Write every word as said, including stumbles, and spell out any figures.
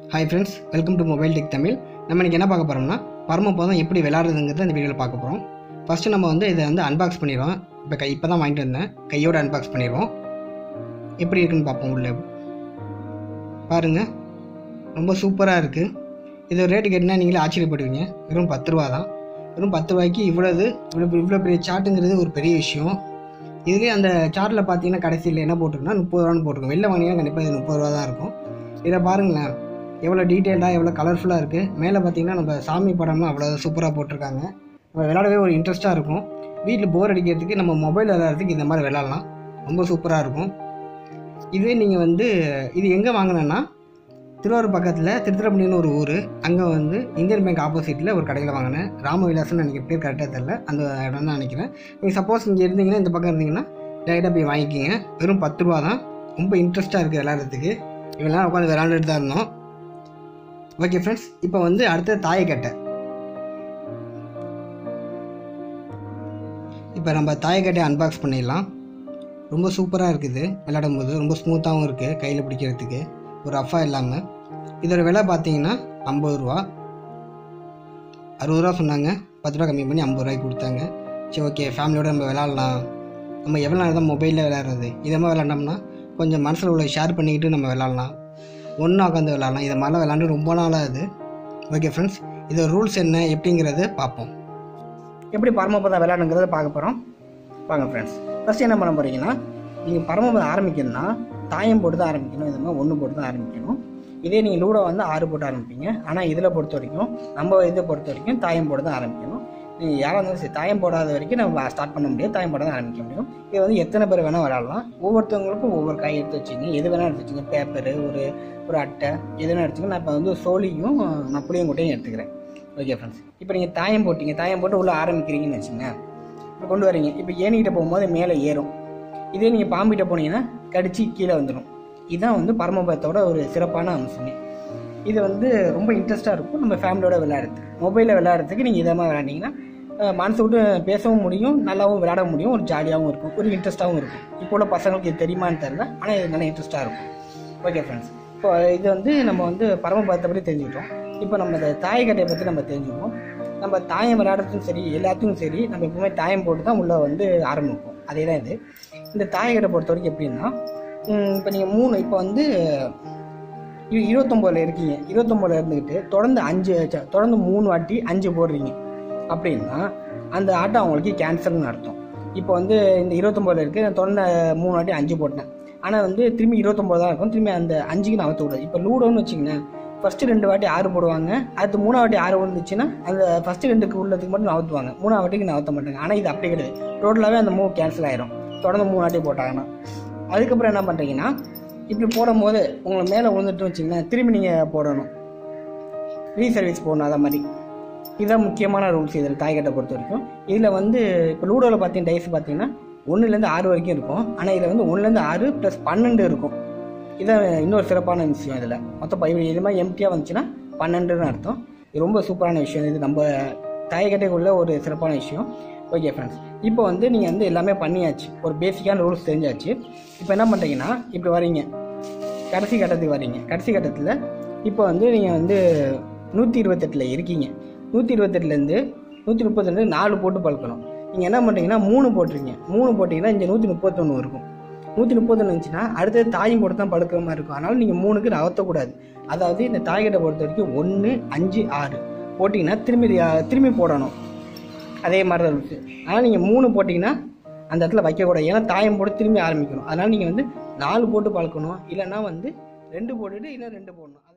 Hi friends, welcome to Mobile Tech Tamil. நம்ம இன்னைக்கு என்ன பார்க்க போறோம்னா பரமபதம் எப்படி விளையாடுறதுங்கிறத இந்த வீடியோல பார்க்க போறோம். ஃபர்ஸ்ட் நம்ம வந்து இதை வந்து அன்பாக்ஸ் பண்ணிடுவோம். இப்போ கை இப்போ தான் வாங்கிட்டு வந்தேன். கையோட அன்பாக்ஸ் பண்ணிடுவோம். எப்படி இருக்குன்னு பார்ப்போம் உள்ள. பாருங்க. ரொம்ப சூப்பரா இருக்கு. இது ரேட் கேட்டினா நீங்களே ஆச்சரியப்படுவீங்க. வெறும் பத்து ரூபாய் தான். வெறும் பத்து ரூபாய்க்கு இவ்வளவு இவ்வளவு இவ்வளவு பெரிய சார்ட்டுங்கிறது ஒரு பெரிய விஷயம். இதுலேயே அந்த சார்ட்டில் பார்த்தீங்கன்னா கடைசியில் என்ன போட்டிருக்குன்னா முப்பது ரூபான்னு போட்டிருக்கோம். வெளில வாங்கினீங்கன்னா கண்டிப்பாக இது முப்பது ரூபா தான் இருக்கும். இதை பாருங்களேன், எவ்வளோ டீட்டெயில்டாக எவ்வளோ கலர்ஃபுல்லாக இருக்குது. மேலே பார்த்தீங்கன்னா நம்ம சாமி படம்லாம் அவ்வளோ சூப்பராக போட்டிருக்காங்க. நம்ம விளையாடவே ஒரு இன்ட்ரெஸ்ட்டாக இருக்கும். வீட்டில் போர் அடிக்கிறதுக்கு நம்ம மொபைல் விளையாடுறதுக்கு இந்த மாதிரி விளையாடலாம். ரொம்ப சூப்பராக இருக்கும். இதுவே நீங்கள் வந்து இது எங்கே வாங்கினேன்னா திருவாரூர் பக்கத்தில் திருத்திரப்பள்ளின்னு ஒரு ஊர். அங்கே வந்து இந்தியன் பேங்க் ஆப்போசிட்டில் ஒரு கடையில் வாங்கினேன். ராமவிலாசன்னு நினைக்கிற பேர் கரெக்டாக தெரியல, அந்த இடம் தான் நினைக்கிறேன். நீங்கள் சப்போஸ் இங்கே இருந்தீங்கன்னா இந்த பக்கம் இருந்தீங்கன்னா டைரெக்டாக போய் வாங்கிக்கிங்க. வெறும் பத்து ரூபா தான். ரொம்ப இன்ட்ரெஸ்ட்டாக இருக்குது விளையாடுறதுக்கு. இவெல்லாம் உட்காந்து விளையாண்டுட்டு தான் இருந்தோம். ஓகே ஃப்ரெண்ட்ஸ், இப்போ வந்து அடுத்த தாயக்கட்டை. இப்போ நம்ம தாயக்கட்டையை அன்பாக்ஸ் பண்ணிடலாம். ரொம்ப சூப்பராக இருக்குது. விளையாடும் போது ரொம்ப ஸ்மூத்தாகவும் இருக்குது, கையில் பிடிக்கிறதுக்கு ஒரு ரஃபாக இல்லாமல். இதோட விலை பார்த்தீங்கன்னா ஐம்பது ரூபா. அறுபது ரூபா சொன்னாங்க, பத்து ரூபா கம்மி பண்ணி ஐம்பது ரூபாய்க்கு கொடுத்தாங்க. சரி ஓகே, ஃபேமிலியோடு நம்ம விளாட்லாம். நம்ம எவ்வளோ நேரம் தான் மொபைலில் விளையாடுறது, இதை மாதிரி விளாண்டோம்னா கொஞ்சம் மனசில் உள்ள ஷேர் பண்ணிக்கிட்டு நம்ம விளாட்லாம். ஒன்றா உட்காந்து விளாட்லாம். இதை மாதிரிலாம் விளாண்டு ரொம்ப நாளாக அது. ஓகே ஃப்ரெண்ட்ஸ், இதோட ரூல்ஸ் என்ன எப்படிங்கிறத பார்ப்போம். எப்படி பரமபதம் விளையாடுங்கிறத பார்க்க போகிறோம். வாங்க ஃப்ரெண்ட்ஸ், ஃபஸ்ட்டு என்ன பண்ண போகிறீங்கன்னா, நீங்கள் பரமபதம் ஆரம்பிக்கணும்னா தாயம் போட்டு தான் ஆரம்பிக்கணும். இது மாதிரி ஒன்று போட்டு தான் ஆரம்பிக்கணும். இதே நீங்கள் லூடோ வந்து ஆறு போட்டு ஆரம்பிப்பீங்க. ஆனால் இதில் பொறுத்த வரைக்கும் நம்ம இதை பொறுத்த வரைக்கும் தாயம் போட்டு தான் ஆரம்பிக்கணும். நீங்கள் யாராக இருந்தாலும் சரி, தாயம் போடாத வரைக்கும் நம்ம ஸ்டார்ட் பண்ண முடியாது, தாயம் போட தான் ஆரம்பிக்க முடியும். இது வந்து எத்தனை பேர் வேணால் விளாட்லாம். ஒவ்வொருத்தவங்களுக்கும் ஒவ்வொரு காய் எடுத்து வச்சுங்க. எது வேணால் எடுத்து வச்சுங்க. பேப்பரு, ஒரு ஒரு அட்டை, எது வேணால் எடுத்துங்க. நான் இப்போ வந்து சோழியும் நான் புளியங்கொட்டையும் எடுத்துக்கிறேன். ஓகே ஃப்ரெண்ட்ஸ், இப்போ நீங்கள் தாயம் போட்டிங்க, தாயம் போட்டு உள்ளே ஆரம்பிக்கிறீங்கன்னு வச்சுங்க. இப்போ கொண்டு வரீங்க. இப்போ ஏனிக்கிட்ட போகும்போது மேலே ஏறும். இதே நீங்கள் பாம்பிட்ட போனீங்கன்னா கடிச்சு கீழே வந்துடும். இதுதான் வந்து பரமபதத்தோட ஒரு சிறப்பான அம்சமே. இது வந்து ரொம்ப இன்ட்ரெஸ்ட்டாக இருக்கும் நம்ம ஃபேமிலியோட விளையாடுறதுக்கு. மொபைலில் விளையாடுறதுக்கு நீங்கள் இதை மாதிரி விளையாண்டிங்கன்னா மனசு விட்டு பேசவும் முடியும், நல்லாவும் விளையாட முடியும், ஒரு ஜாலியாகவும் இருக்கும், ஒரு இன்ட்ரெஸ்ட்டாகவும் இருக்கும். இப்போ உள்ள பசங்களுக்கு இது தெரியுமான்னு தெரியல, ஆனால் இது நல்லா இன்ட்ரெஸ்ட்டாக இருக்கும். ஓகே ஃப்ரெண்ட்ஸ், இப்போ இது வந்து நம்ம வந்து பரமபதத்தை பற்றி தெரிஞ்சுக்கிட்டோம். இப்போ நம்ம இந்த தாயக்கட்டையை பற்றி நம்ம தெரிஞ்சுக்கணும். நம்ம தாயம் விளையாடுறதுக்கும் சரி, எல்லாத்துக்கும் சரி, நம்ம எப்பவுமே தாயம் போட்டு தான் உள்ளே வந்து ஆரம்பிப்போம். அதே தான் இது. இந்த தாயக்கட்டை பொறுத்த வரைக்கும் எப்படின்னா, இப்போ நீங்கள் மூணு இப்போ வந்து இருபத்தொம்போதில் இருக்கீங்க. இருபத்தொம்போதில் இருந்துக்கிட்டு தொடர்ந்து அஞ்சு தொடர்ந்து மூணு வாட்டி அஞ்சு போடுறீங்க அப்படின்னா அந்த ஆட்டம் அவங்களுக்கு கேன்சல்னு அர்த்தம். இப்போ வந்து இந்த இருபத்தொம்போதில் இருக்குது, நான் தொடர்ந்து மூணு வாட்டி அஞ்சு போட்டேன். ஆனால் வந்து திரும்பி இருபத்தொம்போது தான் இருக்கும். திரும்பி அந்த அஞ்சுக்கு நான் விடாது. இப்போ லூடோன்னு வச்சிங்கன்னா ஃபஸ்ட்டு ரெண்டு வாட்டி ஆறு போடுவாங்க. அடுத்து மூணாவது வாட்டி ஆறு வந்துச்சுன்னா அந்த ஃபஸ்ட்டு ரெண்டுக்கு உள்ளதுக்கு மட்டும் நகர்த்துவாங்க, மூணாவது வாட்டிக்கு நகர்த்த மாட்டாங்க. ஆனால் இது அப்படி கிடையாது. டோட்டலாகவே அந்த மூவ் கேன்சல் ஆயிரும் தொடர்ந்து மூணு வாட்டி போட்டாங்கன்னா. அதுக்கப்புறம் என்ன பண்ணுறீங்கன்னா, இப்படி போடும் போது உங்களை மேலே விழுந்துட்டு வச்சிங்கன்னா திரும்பி நீங்கள் போடணும், ரீசர்வீஸ் போடணும். அதை மாதிரி இதுதான் முக்கியமான ரூல்ஸ் இதில் தாய்க்கட்டை பொறுத்த வரைக்கும். இதில் வந்து இப்போ லூடோவில் பார்த்தீங்கன்னா டைஸ் பார்த்தீங்கன்னா ஒன்றுலேருந்து ஆறு வரைக்கும் இருக்கும். ஆனால் இதில் வந்து ஒன்றுலேருந்து ஆறு ப்ளஸ் பன்னெண்டு இருக்கும். இதான் இன்னொரு சிறப்பான விஷயம். இதில் மொத்தம் இது மாதிரி எம்டியாக வந்துச்சுன்னா பன்னெண்டுன்னு அர்த்தம். இது ரொம்ப சூப்பரான விஷயம். இது நம்ம தாயக்கட்டைக்குள்ள ஒரு சிறப்பான விஷயம். ஓகே ஃப்ரெண்ட்ஸ், இப்போ வந்து நீங்கள் வந்து எல்லாமே பண்ணியாச்சு, ஒரு பேசிக்கான ரூல்ஸ் தெரிஞ்சாச்சு. இப்போ என்ன பண்ணுறீங்கன்னா, இப்படி வரீங்க, கடைசி கட்டத்துக்கு வரீங்க. கடைசி கட்டத்தில் இப்போ வந்து நீங்கள் வந்து நூற்றி இருபத்தெட்டில் இருக்கீங்க. நூற்றி இருபத்தெட்டுலேருந்து நூற்றி முப்பத்தெண்டு நாலு போட்டு பழக்கணும். நீங்கள் என்ன பண்ணுறீங்கன்னா மூணு போட்டுருங்க. மூணு போட்டிங்கன்னா இங்கே நூற்றி முப்பத்தொன்று இருக்கும். நூற்றி முப்பத்தொன்று இருந்துச்சுன்னா அடுத்தது தாயும் போட்டு தான் படுக்கிற மாதிரி இருக்கும். அதனால் நீங்கள் மூணுக்கு நகர்த்தக்கூடாது. அதாவது இந்த தாய்க்கட்டை பொறுத்த வரைக்கும் ஒன்று அஞ்சு ஆறு போட்டிங்கன்னா திரும்பி திரும்பி போடணும். அதே மாதிரி தான் இருக்குது. ஆனால் நீங்கள் மூணு போட்டிங்கன்னா அந்த இடத்துல வைக்கக்கூடாது. ஏன்னா தாயம் போட்டு திரும்பி ஆரம்பிக்கணும். அதனால் நீங்கள் வந்து நாலு போட்டு பழக்கணும். இல்லைன்னா வந்து ரெண்டு போட்டுட்டு இல்லை ரெண்டு போடணும்.